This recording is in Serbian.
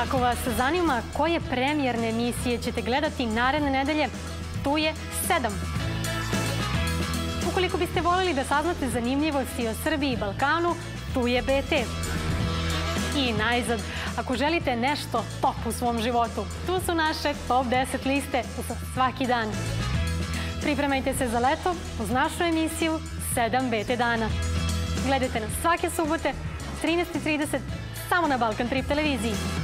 Ako vas zanima koje premijerne emisije ćete gledati naredne nedelje, tu je 7. Ukoliko biste voljeli da saznate zanimljivosti o Srbiji i Balkanu, tu je BT. I najzad, ako želite nešto top u svom životu, tu su naše top 10 liste za svaki dan. Pripremajte se za leto uz našu emisiju 7 BT dana. Gledajte nas svake subote 13:30 samo na Balkan Trip televiziji.